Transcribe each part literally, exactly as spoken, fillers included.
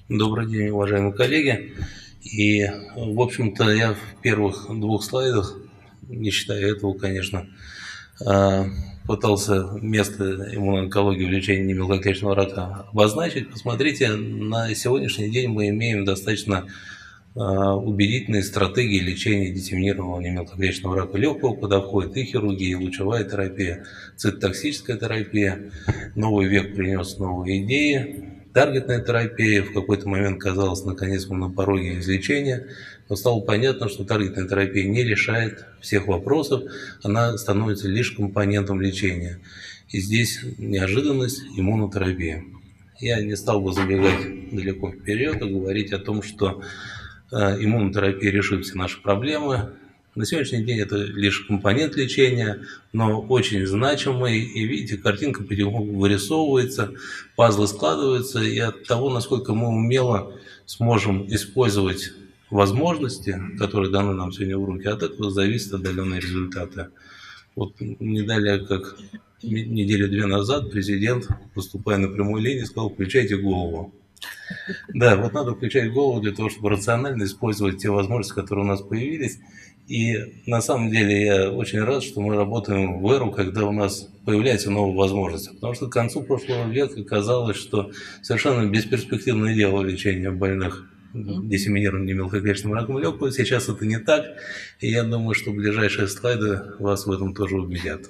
Добрый день, уважаемые коллеги. И, в общем-то, я в первых двух слайдах, не считая этого, конечно, а, пытался место иммуноонкологии в лечении мелкоклеточного рака обозначить. Посмотрите, на сегодняшний день мы имеем достаточно а, убедительные стратегии лечения диссеминированного мелкоклеточного рака легкого, куда входит и хирургия, и лучевая терапия, цитотоксическая терапия. Новый век принес новые идеи. Таргетная терапия в какой-то момент казалось, наконец мы на пороге излечения, но стало понятно, что таргетная терапия не решает всех вопросов, она становится лишь компонентом лечения. И здесь неожиданность – иммунотерапия. Я не стал бы забегать далеко вперед и говорить о том, что иммунотерапия решит все наши проблемы. На сегодняшний день это лишь компонент лечения, но очень значимый. И видите, картинка потихоньку вырисовывается, пазлы складываются. И от того, насколько мы умело сможем использовать возможности, которые даны нам сегодня в руки, от этого зависят отдаленные результаты. Вот не далее, как недели две назад, президент, выступая на прямой линии, сказал: включайте голову. Да, вот надо включать голову для того, чтобы рационально использовать те возможности, которые у нас появились. И на самом деле я очень рад, что мы работаем в эру, когда у нас появляются новые возможности. Потому что к концу прошлого века казалось, что совершенно бесперспективное дело лечения больных диссеминированным мелкоклеточным раком легкого. Сейчас это не так. И я думаю, что ближайшие слайды вас в этом тоже убедят.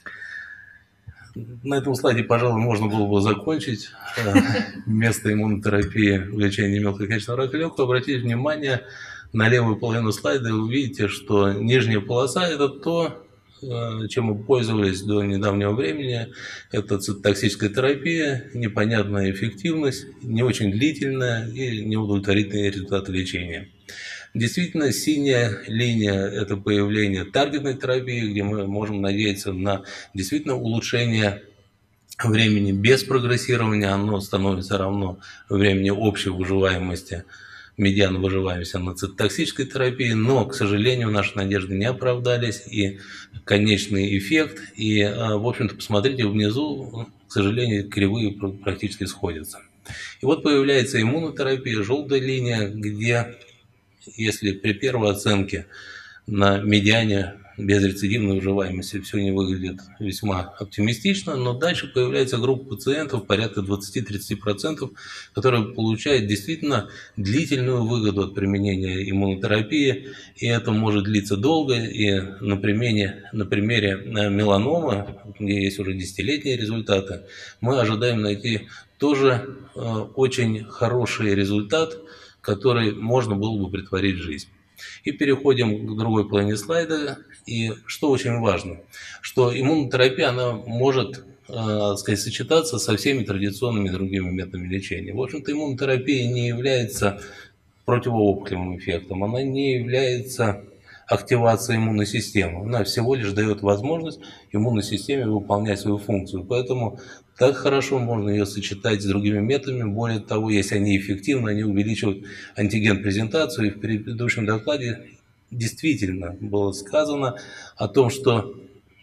На этом слайде, пожалуй, можно было бы закончить. Место иммунотерапии в лечении мелкоклеточного рака легкого. Обратите внимание на левую половину слайда, и вы увидите, что нижняя полоса – это то, чем мы пользовались до недавнего времени. Это цитотоксическая терапия, непонятная эффективность, не очень длительная и неудовлетворительные результаты лечения. Действительно, синяя линия – это появление таргетной терапии, где мы можем надеяться на действительно улучшение времени без прогрессирования. Оно становится равно времени общей выживаемости, медиана выживаемости на цитотоксической терапии, но, к сожалению, наши надежды не оправдались, и конечный эффект, и, в общем-то, посмотрите внизу, к сожалению, кривые практически сходятся. И вот появляется иммунотерапия, желтая линия, где, если при первой оценке на медиане безрецидивной выживаемости все не выглядит весьма оптимистично, но дальше появляется группа пациентов, порядка двадцати-тридцати процентов, которые получают действительно длительную выгоду от применения иммунотерапии, и это может длиться долго, и на примере, на примере меланомы, где есть уже десятилетние результаты, мы ожидаем найти тоже э, очень хороший результат, который можно было бы претворить в жизнь. И переходим к другой половине слайда. И что очень важно, что иммунотерапия, она может э, сказать, сочетаться со всеми традиционными другими методами лечения. В общем-то, иммунотерапия не является противоопухолевым эффектом, она не является активацией иммунной системы. Она всего лишь дает возможность иммунной системе выполнять свою функцию. Поэтому так хорошо можно ее сочетать с другими методами. Более того, если они эффективны, они увеличивают антиген-презентацию. И в предыдущем докладе действительно было сказано о том, что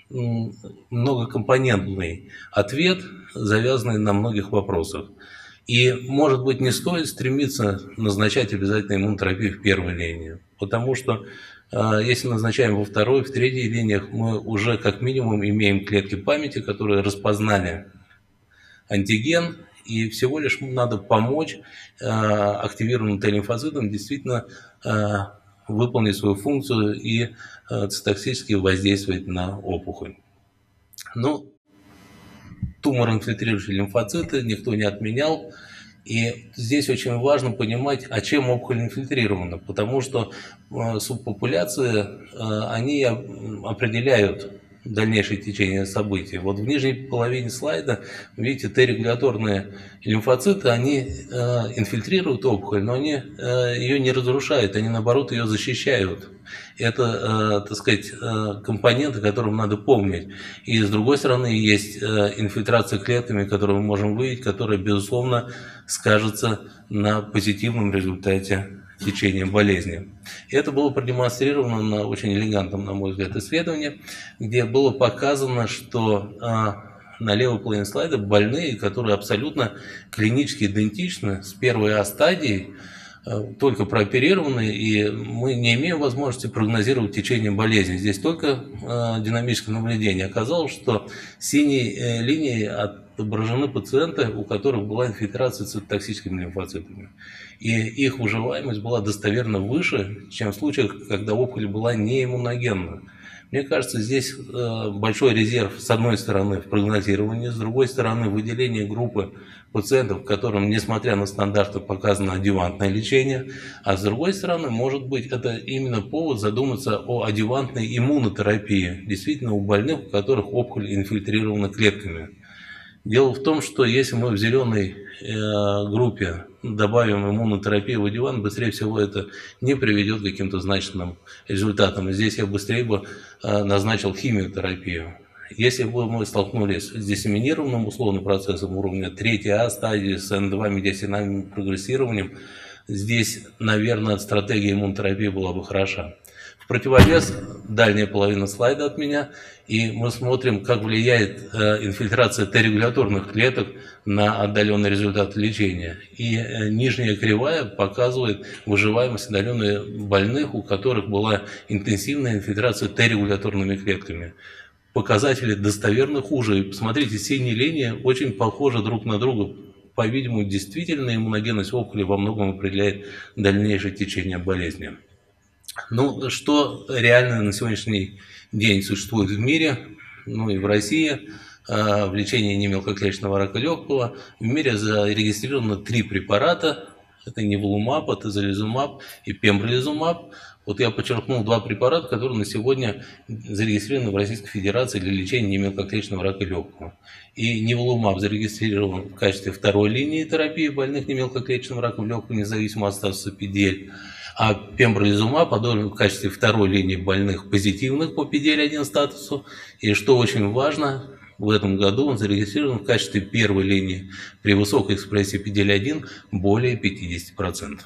многокомпонентный ответ, завязанный на многих вопросах. И, может быть, не стоит стремиться назначать обязательно иммунотерапию в первой линии, потому что если назначаем во второй, в третьей линиях, мы уже как минимум имеем клетки памяти, которые распознали антиген, и всего лишь надо помочь активированным Т-лимфоцитам действительно выполнить свою функцию и цитотоксически воздействовать на опухоль. Ну, тумор-инфильтрирующие лимфоциты никто не отменял. И здесь очень важно понимать, а чем опухоль инфильтрирована, потому что субпопуляции, они определяют дальнейшее течение событий. Вот в нижней половине слайда, видите, Т-регуляторные лимфоциты, они инфильтрируют опухоль, но они ее не разрушают, они наоборот ее защищают. Это, так сказать, компоненты, которым надо помнить. И с другой стороны, есть инфильтрация клетками, которую мы можем выявить, которая, безусловно, скажется на позитивном результате течения болезни. И это было продемонстрировано на очень элегантном, на мой взгляд, исследовании, где было показано, что на левой половине слайда больные, которые абсолютно клинически идентичны с первой А-стадией, только прооперированы, и мы не имеем возможности прогнозировать течение болезни. Здесь только э, динамическое наблюдение. Оказалось, что синей э, линией отображены пациенты, у которых была инфильтрация цитотоксическими лимфоцитами. И их выживаемость была достоверно выше, чем в случаях, когда опухоль была неиммуногенна. Мне кажется, здесь э, большой резерв, с одной стороны, в прогнозировании, с другой стороны, выделение группы пациентов, которым, несмотря на стандарты, показано адъювантное лечение, а с другой стороны, может быть, это именно повод задуматься о адъювантной иммунотерапии, действительно у больных, у которых опухоль инфильтрирована клетками. Дело в том, что если мы в зеленой э, группе добавим иммунотерапию в адъювант, быстрее всего это не приведет к каким-то значительным результатам. И здесь я быстрее бы э, назначил химиотерапию. Если бы мы столкнулись с диссеминированным условным процессом уровня третьей А стадии с эн два медиастинальным прогрессированием, здесь, наверное, стратегия иммунотерапии была бы хороша. В противовес дальняя половина слайда от меня, и мы смотрим, как влияет э, инфильтрация Т-регуляторных клеток на отдаленный результат лечения. И э, нижняя кривая показывает выживаемость отдаленных больных, у которых была интенсивная инфильтрация Т-регуляторными клетками. Показатели достоверно хуже. И посмотрите, синие линии очень похожи друг на друга. По-видимому, действительно иммуногенность опухоли во многом определяет дальнейшее течение болезни. Ну, что реально на сегодняшний день существует в мире, ну и в России, в лечении немелкоклеточного рака легкого, в мире зарегистрировано три препарата. Это ниволумаб, атезолизумаб и пембролизумаб. Вот я подчеркнул два препарата, которые на сегодня зарегистрированы в Российской Федерации для лечения немелкоклеточного рака легкого. И ниволумаб зарегистрирован в качестве второй линии терапии больных немелкоклеточным раком легкого, независимо от статуса пи ди эль. А пембролизумаб одобрен в качестве второй линии больных позитивных по пи ди эль один статусу. И что очень важно, в этом году он зарегистрирован в качестве первой линии при высокой экспрессии пи ди эль один более пятидесяти процентов.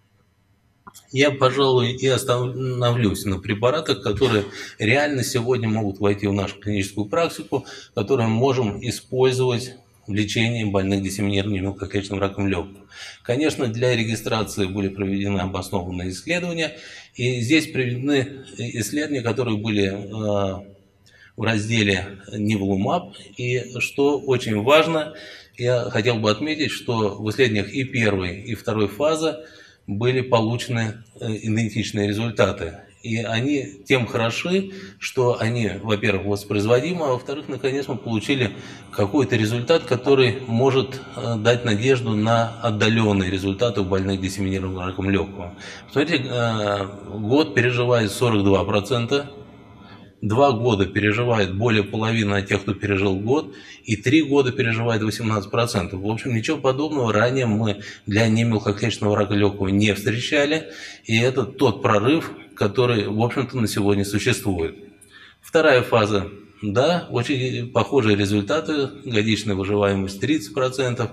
Я, пожалуй, и остановлюсь на препаратах, которые реально сегодня могут войти в нашу клиническую практику, которые мы можем использовать в лечении больных диссеминированным мелкоклеточным раком легкого. Конечно, для регистрации были проведены обоснованные исследования, и здесь приведены исследования, которые были э, в разделе ниволумаб, и что очень важно, я хотел бы отметить, что в исследованиях и первой, и второй фазы были получены идентичные результаты. И они тем хороши, что они, во-первых, воспроизводимы, а во-вторых, наконец мы получили какой-то результат, который может дать надежду на отдаленные результаты у больных диссеминированным раком легкого. Смотрите, год переживает сорок два процента, два года переживает более половины тех, кто пережил год, и три года переживает восемнадцать процентов. В общем, ничего подобного ранее мы для немелкоклеточного рака легкого не встречали, и это тот прорыв, который, в общем-то, на сегодня существует. Вторая фаза. Да, очень похожие результаты, годичная выживаемость тридцать процентов,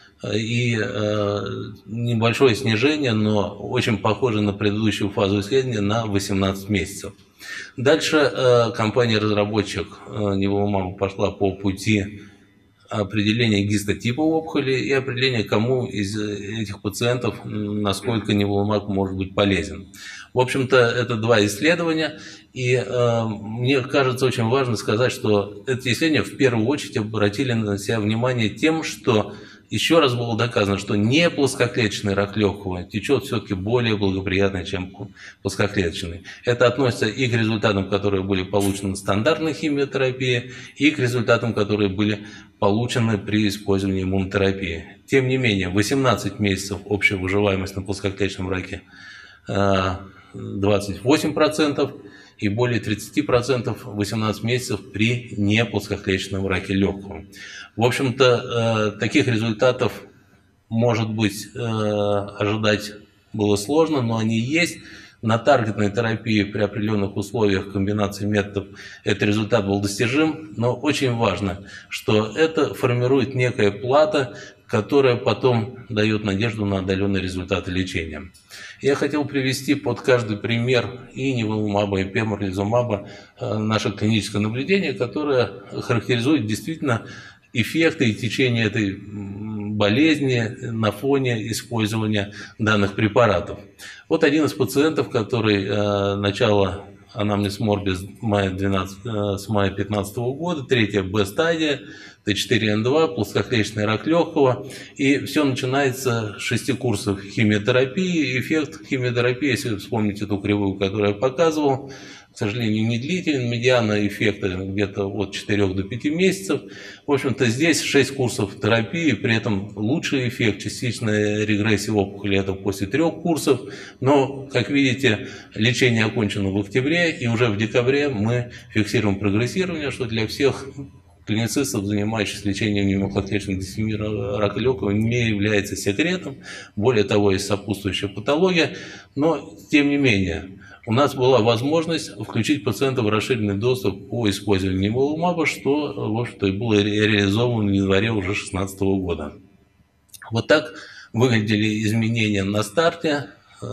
и э, небольшое снижение, но очень похоже на предыдущую фазу исследования на восемнадцать месяцев. Дальше э, компания-разработчик э, ниволумаба пошла по пути определения гистотипа опухоли и определения, кому из этих пациентов насколько ниволумаб может быть полезен. В общем-то, это два исследования, и э, мне кажется очень важно сказать, что эти исследования в первую очередь обратили на себя внимание тем, что еще раз было доказано, что не плоскоклеточный рак легкого течет все-таки более благоприятно, чем плоскоклеточный. Это относится и к результатам, которые были получены на стандартной химиотерапии, и к результатам, которые были получены при использовании иммунотерапии. Тем не менее, восемнадцать месяцев общая выживаемость на плоскоклеточном раке двадцать восемь процентов и более тридцати процентов восемнадцать месяцев при неплоскоклеточном раке легкого. В общем-то, таких результатов, может быть, ожидать было сложно, но они есть. На таргетной терапии при определенных условиях комбинации методов этот результат был достижим, но очень важно, что это формирует некая плата, к которая потом дает надежду на отдаленные результаты лечения. Я хотел привести под каждый пример и неволумаба, и пембролизумаба наше клиническое наблюдение, которое характеризует действительно эффекты и течение этой болезни на фоне использования данных препаратов. Вот один из пациентов, который э, начало анамнез морбис мая двенадцатого, с мая пятнадцатого года, третья Б-стадия, Т четыре Н два, плоскоклеточный рак легкого. И все начинается с шести курсов химиотерапии. Эффект химиотерапии, если вы вспомните ту кривую, которую я показывал, к сожалению, не длителен. Медиана эффекта где-то от четырёх до пяти месяцев. В общем-то, здесь шесть курсов терапии, при этом лучший эффект, частичная регрессия опухоли, это после трех курсов. Но, как видите, лечение окончено в октябре, и уже в декабре мы фиксируем прогрессирование, что для всех клиницистов, занимающихся лечением пневмоклеточного диссемира рака легкого, не является секретом. Более того, есть сопутствующая патология. Но, тем не менее, у нас была возможность включить пациента в расширенный доступ по использованию неволумаба, что, в общем-то, и было реализовано в январе уже две тысячи шестнадцатого года. Вот так выглядели изменения на старте.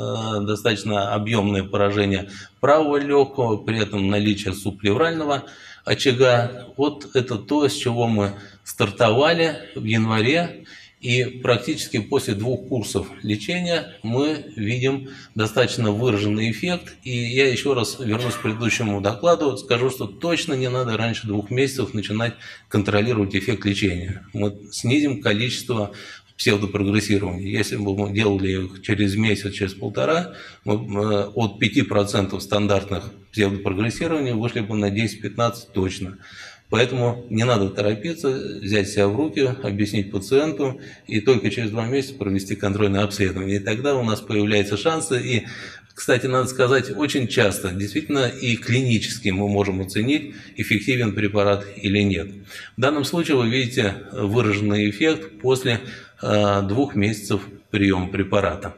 Достаточно объемное поражение правого легкого, при этом наличие субплеврального очага. Вот это то, с чего мы стартовали в январе. И практически после двух курсов лечения мы видим достаточно выраженный эффект. И я еще раз вернусь к предыдущему докладу, скажу, что точно не надо раньше двух месяцев начинать контролировать эффект лечения. Мы снизим количество псевдопрогрессирования. Если бы мы делали их через месяц, через полтора, мы от пяти процентов стандартных псевдопрогрессирований вышли бы на десять-пятнадцать точно. Поэтому не надо торопиться, взять себя в руки, объяснить пациенту и только через два месяца провести контрольное обследование. И тогда у нас появляются шансы. И, кстати, надо сказать, очень часто действительно и клинически мы можем оценить, эффективен препарат или нет. В данном случае вы видите выраженный эффект после э, двух месяцев приема препарата.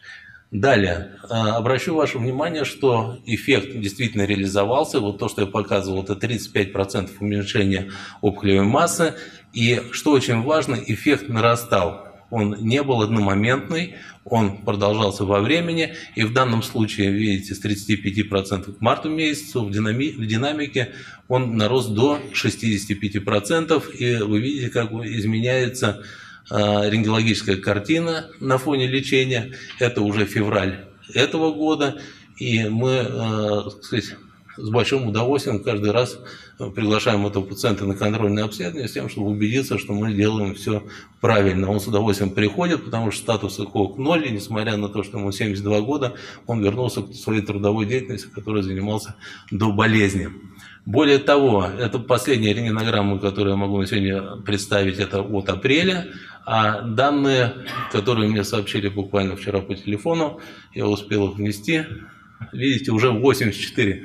Далее, обращу ваше внимание, что эффект действительно реализовался. Вот то, что я показывал, это тридцать пять процентов уменьшения опухолевой массы. И, что очень важно, эффект нарастал. Он не был одномоментный, он продолжался во времени. И в данном случае, видите, с тридцати пяти процентов к марту месяцу в, динами в динамике он нарос до шестидесяти пяти процентов. И вы видите, как изменяется рентгенологическая картина на фоне лечения. Это уже февраль этого года, и мы, так сказать, с большим удовольствием каждый раз приглашаем этого пациента на контрольное обследование с тем, чтобы убедиться, что мы делаем все правильно. Он с удовольствием приходит, потому что статус ЭКОК ноль, и несмотря на то, что ему семьдесят два года, он вернулся к своей трудовой деятельности, которой занимался до болезни. Более того, это последняя рентгенограмма, которую я могу сегодня представить, это от апреля. А данные, которые мне сообщили буквально вчера по телефону, я успел их внести. Видите, уже восемьдесят четыре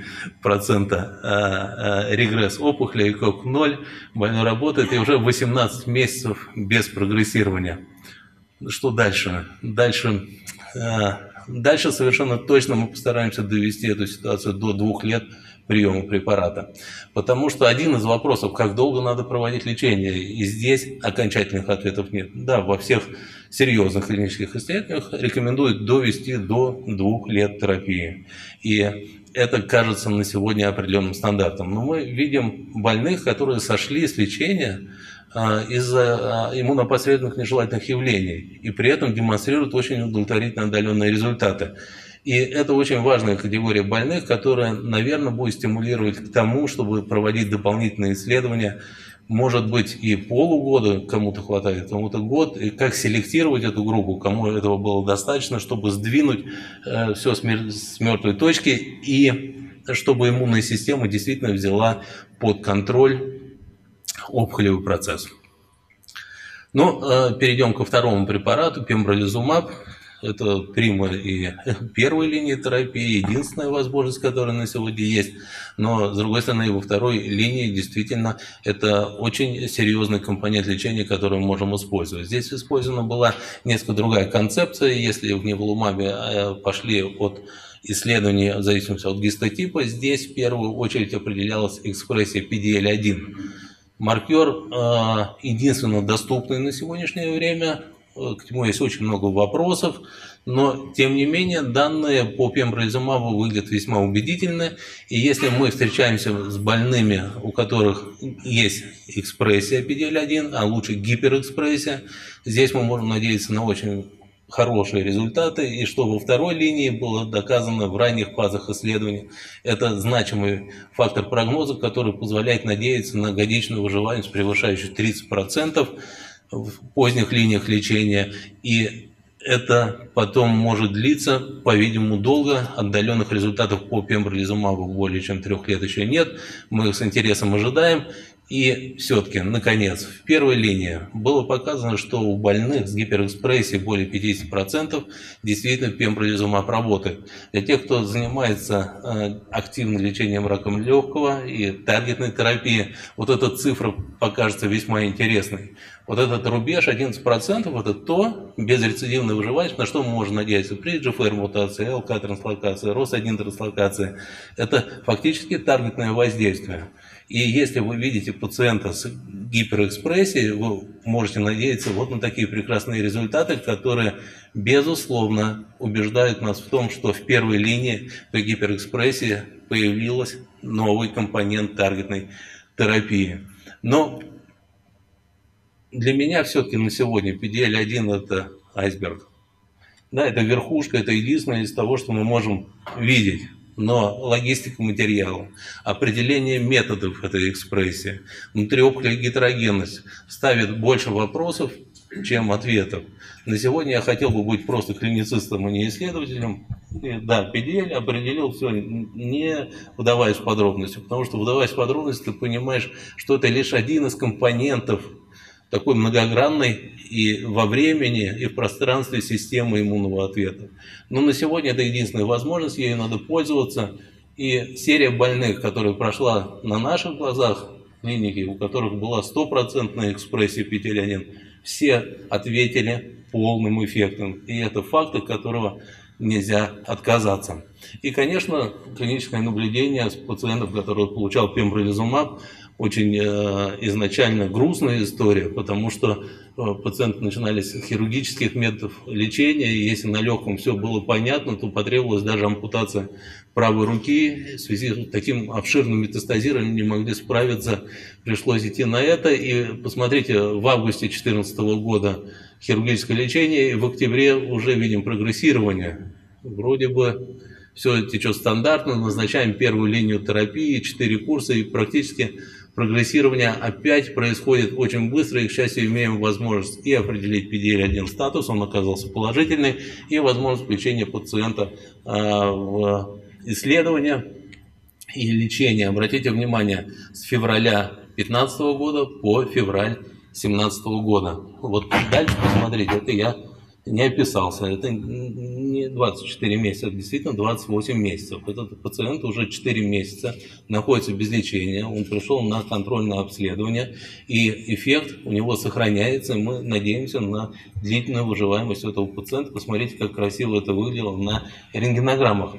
процента регресс опухоли, ЭКОК ноль, больной работает, и уже восемнадцать месяцев без прогрессирования. Что дальше? Дальше, дальше совершенно точно мы постараемся довести эту ситуацию до двух лет приема препарата. Потому что один из вопросов, как долго надо проводить лечение, и здесь окончательных ответов нет. Да, во всех серьезных клинических исследованиях рекомендуют довести до двух лет терапии. И это кажется на сегодня определенным стандартом. Но мы видим больных, которые сошли с лечения из-за иммунопосредственных нежелательных явлений, и при этом демонстрируют очень удовлетворительные отдаленные результаты. И это очень важная категория больных, которая, наверное, будет стимулировать к тому, чтобы проводить дополнительные исследования. Может быть, и полугода кому-то хватает, кому-то год. И как селектировать эту группу, кому этого было достаточно, чтобы сдвинуть э, все с, мер с мертвой точки, и чтобы иммунная система действительно взяла под контроль опухолевый процесс. Ну, э, перейдем ко второму препарату, пембролизумаб. Это прима и первой линии терапии, единственная возможность, которая на сегодня есть. Но, с другой стороны, и во второй линии действительно это очень серьезный компонент лечения, который мы можем использовать. Здесь использована была несколько другая концепция. Если в неволумабе пошли от исследований в зависимости от гистотипа, здесь в первую очередь определялась экспрессия пи ди эль один. Маркер э, единственно доступный на сегодняшнее время, к нему есть очень много вопросов, но тем не менее данные по пембролизумабу выглядят весьма убедительно. И если мы встречаемся с больными, у которых есть экспрессия пи ди эль один, а лучше гиперэкспрессия, здесь мы можем надеяться на очень хорошие результаты, и что во второй линии было доказано в ранних фазах исследования. Это значимый фактор прогноза, который позволяет надеяться на годичную выживаемость, превышающую тридцать процентов в поздних линиях лечения. И это потом может длиться, по-видимому, долго. Отдаленных результатов по пембролизумабу более чем трех лет еще нет. Мы их с интересом ожидаем. И все-таки, наконец, в первой линии было показано, что у больных с гиперэкспрессией более пятидесяти процентов действительно пембролизумаб работает. Для тех, кто занимается активным лечением рака легкого и таргетной терапией, вот эта цифра покажется весьма интересной. Вот этот рубеж одиннадцать процентов – это то безрецидивная выживаемость, на что мы можем надеяться при джи эф эр мутации, эл ка транслокации, рос один транслокации. Это фактически таргетное воздействие. И если вы видите пациента с гиперэкспрессией, вы можете надеяться вот на такие прекрасные результаты, которые, безусловно, убеждают нас в том, что в первой линии при гиперэкспрессии появился новый компонент таргетной терапии. Но для меня все-таки на сегодня пи ди эль один – это айсберг. Да, это верхушка, это единственное из того, что мы можем видеть. Но логистика материала, определение методов этой экспрессии, внутриопухолевая гетерогенность ставит больше вопросов, чем ответов. На сегодня я хотел бы быть просто клиницистом, а не исследователем. И, да, пи ди эль определил все, не вдаваясь в подробности, потому что, вдаваясь в подробности, ты понимаешь, что это лишь один из компонентов такой многогранной и во времени, и в пространстве системы иммунного ответа. Но на сегодня это единственная возможность, ею надо пользоваться. И серия больных, которая прошла на наших глазах в клинике, у которых была стопроцентная экспрессия пи ди эль один, все ответили полным эффектом. И это факт, от которого нельзя отказаться. И, конечно, клиническое наблюдение с пациентов, который получал пембролизумаб, очень э, изначально грустная история, потому что э, пациенты начинали с хирургических методов лечения, и если на легком все было понятно, то потребовалась даже ампутация правой руки. В связи с таким обширным метастазированием не могли справиться, пришлось идти на это. И посмотрите, в августе две тысячи четырнадцатого года хирургическое лечение, и в октябре уже видим прогрессирование. Вроде бы все течет стандартно, назначаем первую линию терапии, четыре курса, и практически прогрессирование опять происходит очень быстро, и, к счастью, имеем возможность и определить пи ди эль один статус, он оказался положительный, и возможность включения пациента а, в исследование и лечение. Обратите внимание, с февраля две тысячи пятнадцатого года по февраль две тысячи семнадцатого года. Вот дальше посмотрите, это я не описался, это не двадцать четыре месяца, это действительно двадцать восемь месяцев. Этот пациент уже четыре месяца находится без лечения, он пришел на контрольное обследование, и эффект у него сохраняется, и мы надеемся на длительную выживаемость этого пациента. Посмотрите, как красиво это выглядело на рентгенограммах.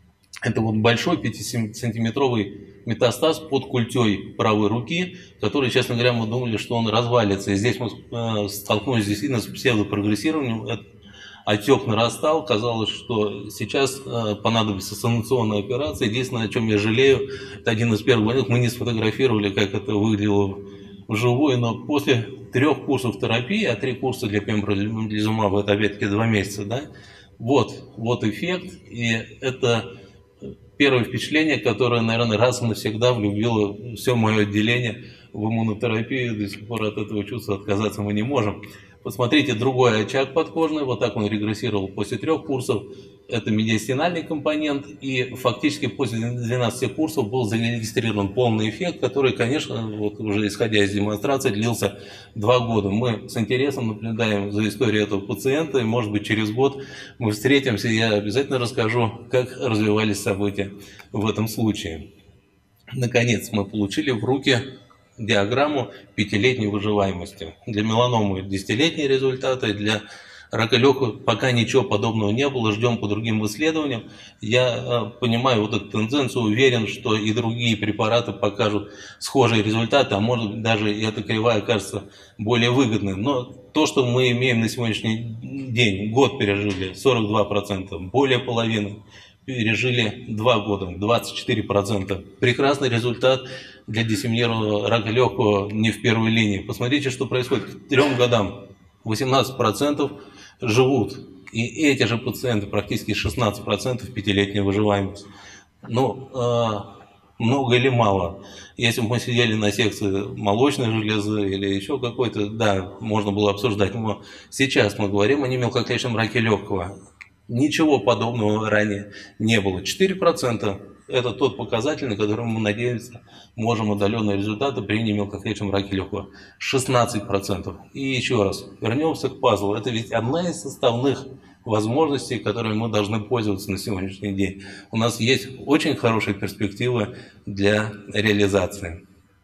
Это вот большой пятисантиметровый метастаз под культей правой руки, который, честно говоря, мы думали, что он развалится. И здесь мы э, столкнулись действительно с псевдопрогрессированием. Этот отек нарастал. Казалось, что сейчас э, понадобится санационная операция. Единственное, о чем я жалею, это один из первых больных. Мы не сфотографировали, как это выглядело вживую, но после трех курсов терапии, а три курса для пембролизумаба, это опять-таки два месяца, да, вот, вот эффект. И это первое впечатление, которое, наверное, раз и навсегда влюбило все мое отделение в иммунотерапию. До сих пор от этого чувства отказаться мы не можем. Посмотрите, другой очаг подкожный, вот так он регрессировал после трех курсов. Это медиастинальный компонент, и фактически после двенадцати курсов был зарегистрирован полный эффект, который, конечно, вот уже исходя из демонстрации, длился два года. Мы с интересом наблюдаем за историей этого пациента, и, может быть, через год мы встретимся, и я обязательно расскажу, как развивались события в этом случае. Наконец, мы получили в руки диаграмму пятилетней выживаемости. Для меланомы десятилетние результаты, для рака легкого пока ничего подобного не было, ждем по другим исследованиям. Я понимаю вот эту тенденцию, уверен, что и другие препараты покажут схожие результаты, а может быть даже и эта кривая окажется более выгодной. Но то, что мы имеем на сегодняшний день, год пережили сорок два процента, более половины пережили два года, двадцать четыре процента. Прекрасный результат для диссеминированного рака легкого не в первой линии. Посмотрите, что происходит к трем годам. восемнадцать процентов живут. И эти же пациенты, практически шестнадцать процентов пятилетняя выживаемость. Ну, э, много или мало? Если бы мы сидели на секции молочной железы или еще какой-то, да, можно было обсуждать. Но сейчас мы говорим о немелкоклеточном раке легкого. Ничего подобного ранее не было. четыре процента – это тот показатель, на который мы, надеемся, можем отдаленные результаты при немелкоклеточном раке легкого. шестнадцать процентов. И еще раз, вернемся к пазлу. Это ведь одна из составных возможностей, которыми мы должны пользоваться на сегодняшний день. У нас есть очень хорошие перспективы для реализации.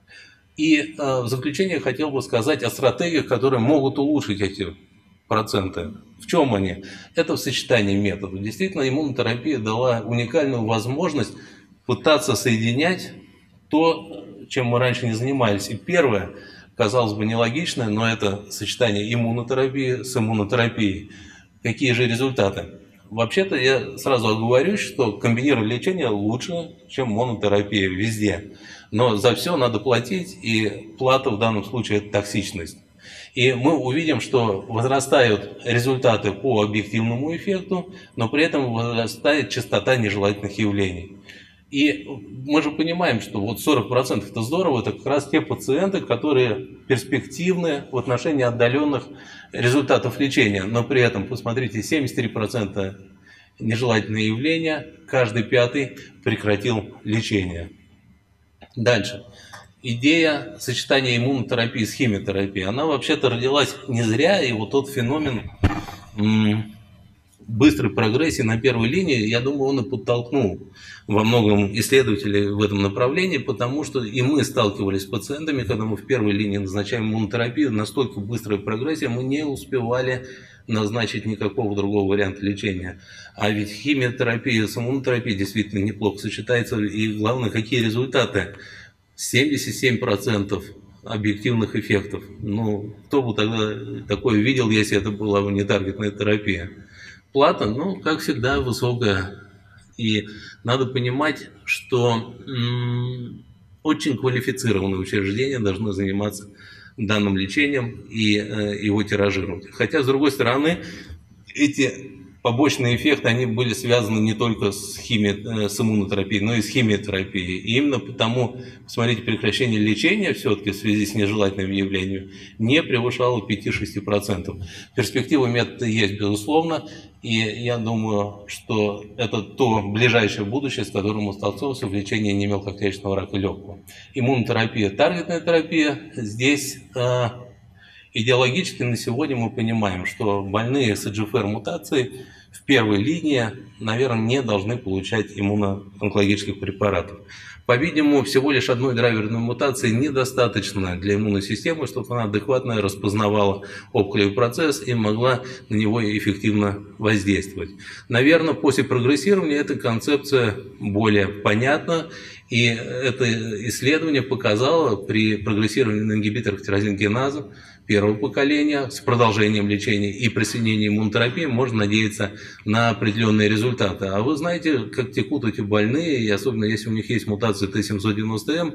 И э, в заключение хотел бы сказать о стратегиях, которые могут улучшить эти проценты. В чем они? Это в сочетании методов. Действительно, иммунотерапия дала уникальную возможность пытаться соединять то, чем мы раньше не занимались. И первое, казалось бы, нелогичное, но это сочетание иммунотерапии с иммунотерапией. Какие же результаты? Вообще-то я сразу оговорюсь, что комбинированное лечение лучше, чем монотерапия везде. Но за все надо платить, и плата в данном случае – это токсичность. И мы увидим, что возрастают результаты по объективному эффекту, но при этом возрастает частота нежелательных явлений. И мы же понимаем, что вот сорок процентов это здорово, это как раз те пациенты, которые перспективны в отношении отдаленных результатов лечения. Но при этом, посмотрите, семьдесят три процента нежелательные явления, каждый пятый прекратил лечение. Дальше. Идея сочетания иммунотерапии с химиотерапией, она вообще-то родилась не зря, и вот тот феномен быстрой прогрессии на первой линии, я думаю, он и подтолкнул во многом исследователей в этом направлении, потому что и мы сталкивались с пациентами, когда мы в первой линии назначаем иммунотерапию, настолько быстрая прогрессия, мы не успевали назначить никакого другого варианта лечения. А ведь химиотерапия с иммунотерапией действительно неплохо сочетается, и главное, какие результаты. семьдесят семь процентов объективных эффектов. Ну, кто бы тогда такое видел, если это была бы не таргетная терапия? Плата, ну, как всегда, высокая. И надо понимать, что м- очень квалифицированные учреждения должны заниматься данным лечением и э, его тиражировать. Хотя, с другой стороны, эти побочные эффекты, они были связаны не только с, хими... с иммунотерапией, но и с химиотерапией. И именно потому, посмотрите, прекращение лечения все-таки в связи с нежелательным явлением не превышало пять-шесть процентов. Перспектива метода есть, безусловно, и я думаю, что это то ближайшее будущее, с которым мы столкнемся в лечении немелкоклеточного рака легкого. Иммунотерапия, таргетная терапия, здесь... Э, идеологически на сегодня мы понимаем, что больные с и джи эф эр-мутацией в первой линии, наверное, не должны получать иммуно-онкологических препаратов. По-видимому, всего лишь одной драйверной мутации недостаточно для иммунной системы, чтобы она адекватно распознавала опухолевый процесс и могла на него эффективно воздействовать. Наверное, после прогрессирования эта концепция более понятна, и это исследование показало при прогрессировании на ингибиторах тирозин-киназы первого поколения с продолжением лечения и присоединением иммунотерапии можно надеяться на определенные результаты. А вы знаете, как текут эти больные, и особенно если у них есть мутация тэ семьсот девяносто эм,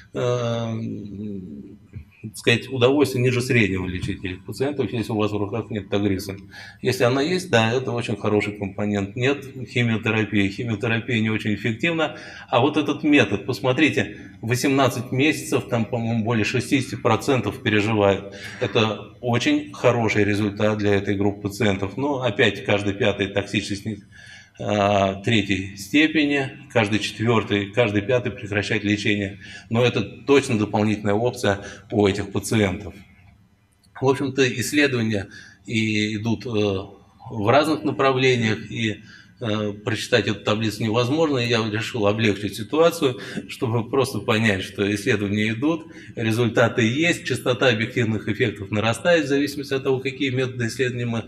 э, так сказать, удовольствие ниже среднего лечить этих пациентов, если у вас в руках нет Тагриса. Если она есть, да, это очень хороший компонент. Нет химиотерапии. Химиотерапия не очень эффективна. А вот этот метод, посмотрите, восемнадцать месяцев, там, по-моему, более шестьдесят процентов переживают. Это очень хороший результат для этой группы пациентов. Но опять каждый пятый токсичность третьей степени, каждый четвертый, каждый пятый прекращать лечение. Но это точно дополнительная опция у этих пациентов. В общем-то, исследования и идут в разных направлениях, и прочитать эту таблицу невозможно. И я решил облегчить ситуацию, чтобы просто понять, что исследования идут, результаты есть, частота объективных эффектов нарастает в зависимости от того, какие методы исследования мы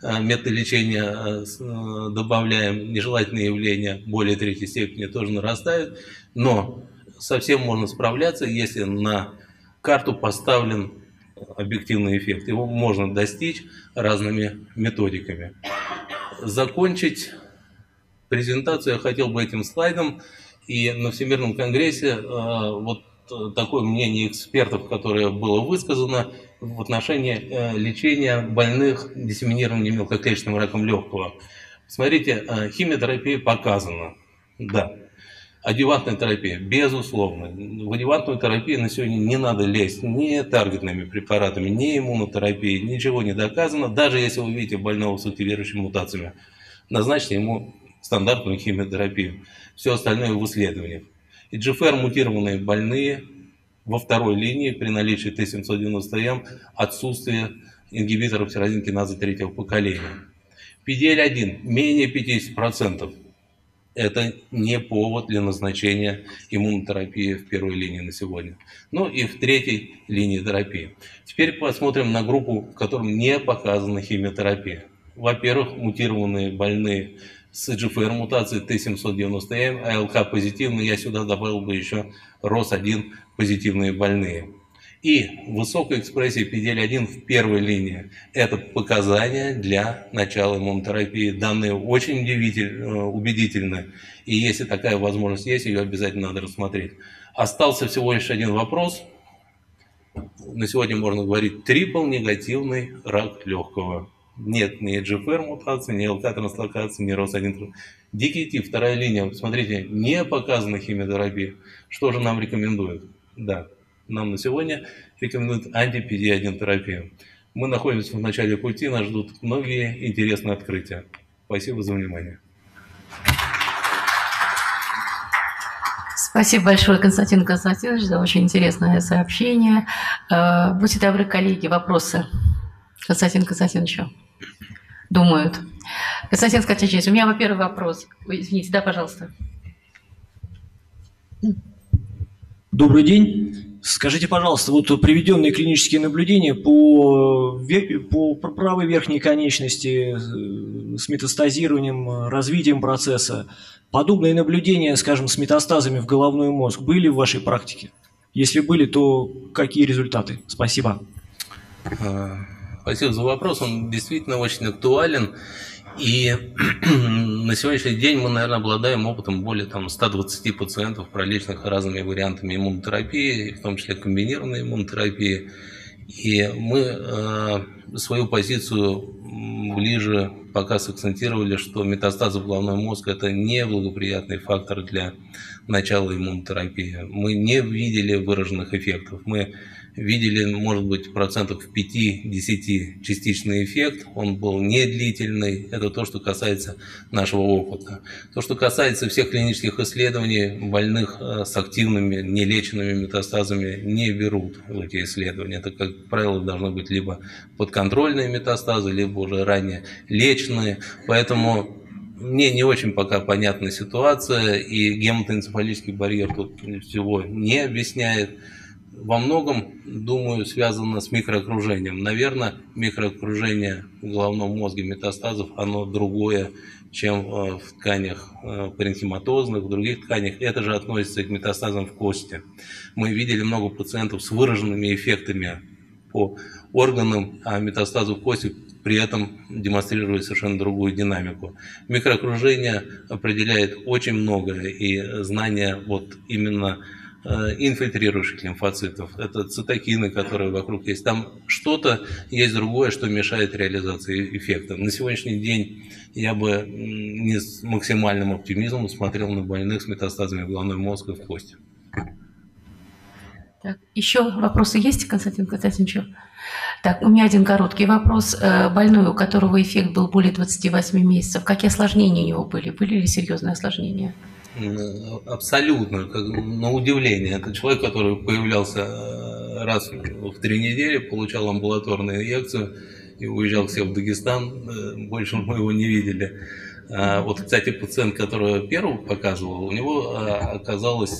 методы лечения добавляем, нежелательные явления более третьей степени тоже нарастают, но совсем можно справляться, если на карту поставлен объективный эффект. Его можно достичь разными методиками. Закончить презентацию я хотел бы этим слайдом, и на Всемирном конгрессе вот такое мнение экспертов, которое было высказано в отношении лечения больных диссеминированным мелкоклеточным раком легкого. Смотрите, химиотерапия показана, да. Адъювантная терапия, безусловно. В адъювантную терапию на сегодня не надо лезть ни таргетными препаратами, ни иммунотерапией, ничего не доказано. Даже если вы видите больного с активирующими мутациями, назначьте ему стандартную химиотерапию. Все остальное в исследованиях. И джи эф ар-мутированные больные во второй линии при наличии Т семьсот девяносто М отсутствие ингибиторов тирозин киназы третьего поколения. пи ди эль один менее пятидесяти процентов. Это не повод для назначения иммунотерапии в первой линии на сегодня. Ну и в третьей линии терапии. Теперь посмотрим на группу, которым не показана химиотерапия. Во-первых, мутированные больные с и джи эф ар-мутацией Т семьсот девяносто М, а эл ка позитивные, я сюда добавил бы еще рос один позитивные больные. И высокая экспрессия пи ди эль один в первой линии – это показания для начала иммунотерапии. Данные очень убедительны, и если такая возможность есть, ее обязательно надо рассмотреть. Остался всего лишь один вопрос. На сегодня можно говорить трипл-негативный рак легкого. Нет ни и джи эф ар-мутации, ни эл ка-транслокации, ни рос один. ди кей ти, вторая линия, смотрите, не показана химиотерапия. Что же нам рекомендуют? Да. Нам на сегодня рекомендуют анти-пи ди один терапию. Мы находимся в начале пути, нас ждут многие интересные открытия. Спасибо за внимание. Спасибо большое, Константин Константинович, за очень интересное сообщение. Будьте добры, коллеги, вопросы Константину Константиновичу думают. Константин Константинович, у меня, во-первых, вопрос. Ой, извините, да, пожалуйста. Добрый день. Скажите, пожалуйста, вот приведенные клинические наблюдения по, по правой верхней конечности с метастазированием, развитием процесса, подобные наблюдения, скажем, с метастазами в головной мозг были в вашей практике? Если были, то какие результаты? Спасибо. Спасибо за вопрос, он действительно очень актуален. И на сегодняшний день мы, наверное, обладаем опытом более там, ста двадцати пациентов, пролеченных разными вариантами иммунотерапии, в том числе комбинированной иммунотерапии. И мы э, свою позицию ближе пока сакцентировали, что метастазы в головной мозг – это не благоприятный фактор для начала иммунотерапии. Мы не видели выраженных эффектов. Мы видели, может быть, процентов в пяти-десяти частичный эффект, он был не длительный, это то, что касается нашего опыта. То, что касается всех клинических исследований, больных с активными, нелеченными метастазами не берут в эти исследования. Это, как правило, должны быть либо подконтрольные метастазы, либо уже ранее леченные, поэтому мне не очень пока понятна ситуация, и гематоэнцефалический барьер тут всего не объясняет. Во многом, думаю, связано с микроокружением. Наверное, микроокружение в головном мозге метастазов, оно другое, чем в тканях паренхематозных, в других тканях. Это же относится к метастазам в кости. Мы видели много пациентов с выраженными эффектами по органам, а метастазы в кости при этом демонстрируют совершенно другую динамику. Микроокружение определяет очень многое, и знание вот именно инфильтрирующих лимфоцитов, это цитокины, которые вокруг есть. Там что-то есть другое, что мешает реализации эффекта. На сегодняшний день я бы не с максимальным оптимизмом смотрел на больных с метастазами в головной мозг и в кости. Так, еще вопросы есть, Константин Константинович? Так, у меня один короткий вопрос. Больной, у которого эффект был более двадцати восьми месяцев, какие осложнения у него были? Были ли серьезные осложнения? Абсолютно, как, на удивление. Это человек, который появлялся раз в три недели, получал амбулаторную инъекцию и уезжал все в Дагестан. Больше мы его не видели. Вот, кстати, пациент, который первый показывал, у него оказалась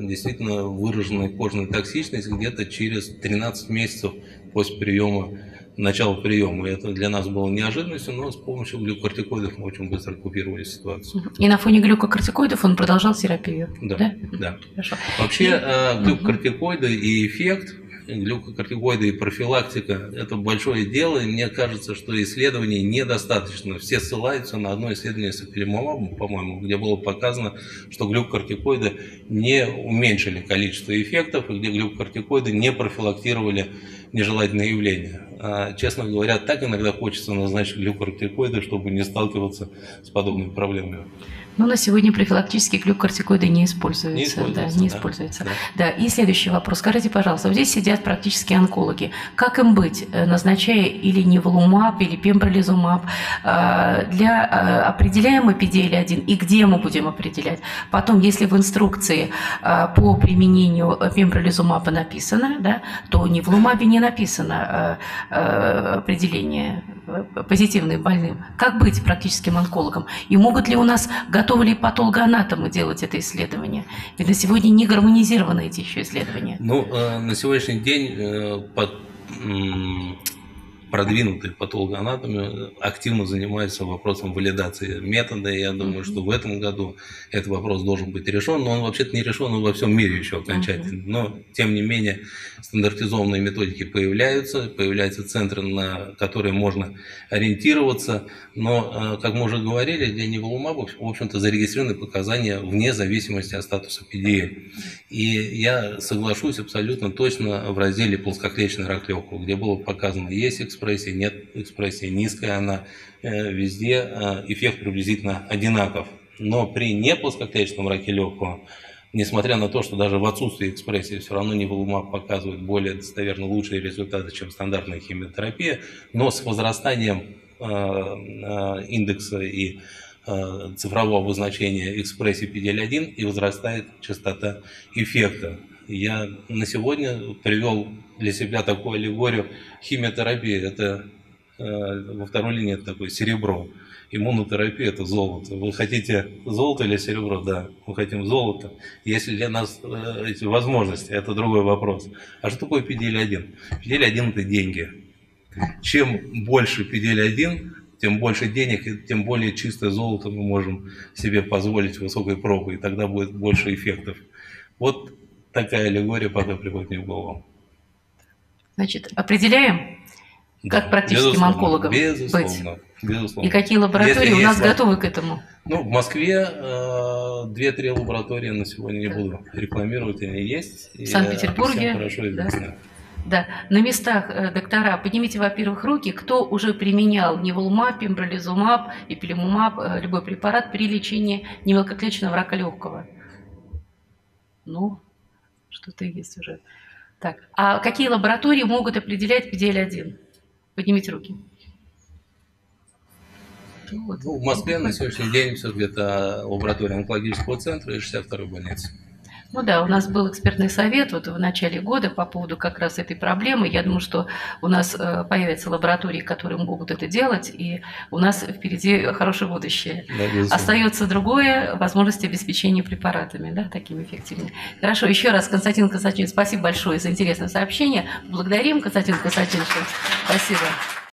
действительно выраженная кожная токсичность где-то через тринадцать месяцев после приема начала приема. Это для нас было неожиданностью, но с помощью глюкокортикоидов мы очень быстро купировали ситуацию. И на фоне глюкокортикоидов он продолжал терапию? Да, да. да. Хорошо. Вообще и... глюкокортикоиды и эффект, глюкокортикоиды и профилактика – это большое дело, и мне кажется, что исследований недостаточно. Все ссылаются на одно исследование с эпилимумабом, по-моему, где было показано, что глюкокортикоиды не уменьшили количество эффектов, и где глюкокортикоиды не профилактировали нежелательные явления. А, честно говоря, так иногда хочется назначить глюкокортикоиды, чтобы не сталкиваться с подобными проблемами. Но на сегодня профилактические глюкокортикоиды не используются. Не используются, да, не да. используются. Да. Да. И следующий вопрос. Скажите, пожалуйста, вот здесь сидят практически онкологи. Как им быть, назначая или неволумаб, или пембролизумаб? Для определяем мы пи ди эл один и где мы будем определять? Потом, если в инструкции по применению пембролизумаба написано, да, то в неволумабе не написано определение позитивным больным. Как быть практическим онкологом? И могут ли у нас, готовы ли патологоанатомы делать это исследование? Ведь на сегодня не гармонизированы эти еще исследования. Ну, на сегодняшний день под продвинутые патологоанатомы активно занимаются вопросом валидации метода. И я думаю, что в этом году этот вопрос должен быть решен. Но он вообще-то не решен во всем мире еще окончательно. Но, тем не менее, стандартизованные методики появляются. Появляются центры, на которые можно ориентироваться. Но, как мы уже говорили, для неволумаба, в общем-то, зарегистрированы показания вне зависимости от статуса пи ди эл. И я соглашусь абсолютно точно в разделе плоскоклеточный рак легкого, где было показано, есть экспрессия, нет экспрессии, низкая она, везде эффект приблизительно одинаков. Но при неплоскоклеточном раке легкого, несмотря на то, что даже в отсутствии экспрессии все равно неволумаб показывает более достоверно лучшие результаты, чем стандартная химиотерапия, но с возрастанием индекса и цифрового обозначения экспрессии пи ди эл один и возрастает частота эффекта. Я на сегодня привел для себя такую аллегорию химиотерапии. Это э, во второй линии это такое серебро. Иммунотерапия – это золото. Вы хотите золото или серебро? Да, мы хотим золото. Если для нас э, эти возможности, это другой вопрос. А что такое пи ди эл один? пи ди эл один – это деньги. Чем больше пи ди эл один, тем больше денег, и тем более чистое золото мы можем себе позволить высокой пробой, и тогда будет больше эффектов. Вот такая аллегория пока приходит мне в голову. Значит, определяем, да, как практическим онкологом безусловно, быть. Безусловно. И какие лаборатории Если у нас есть... готовы к этому? Ну, в Москве э, две-три лаборатории на сегодня не буду рекламировать, они есть. В Санкт-Петербурге. Хорошо известны. Да. Да, на местах, доктора, поднимите, во-первых, руки, кто уже применял неволумаб, пембролизумаб, эпилимумаб, любой препарат при лечении немелкоклеточного рака легкого. Ну, что-то есть уже. Так, а какие лаборатории могут определять пи ди эл один? Поднимите руки. Ну, вот. Ну, в Москве на сегодняшний день все-таки это лаборатория онкологического центра и шестьдесят второй больницы. Ну да, у нас был экспертный совет вот в начале года по поводу как раз этой проблемы. Я думаю, что у нас появятся лаборатории, которые могут это делать, и у нас впереди хорошее будущее. Да, остается другое – возможность обеспечения препаратами, да, такими эффективными. Хорошо, еще раз, Константин Константинович, спасибо большое за интересное сообщение. Благодарим, Константин Константинович. Спасибо.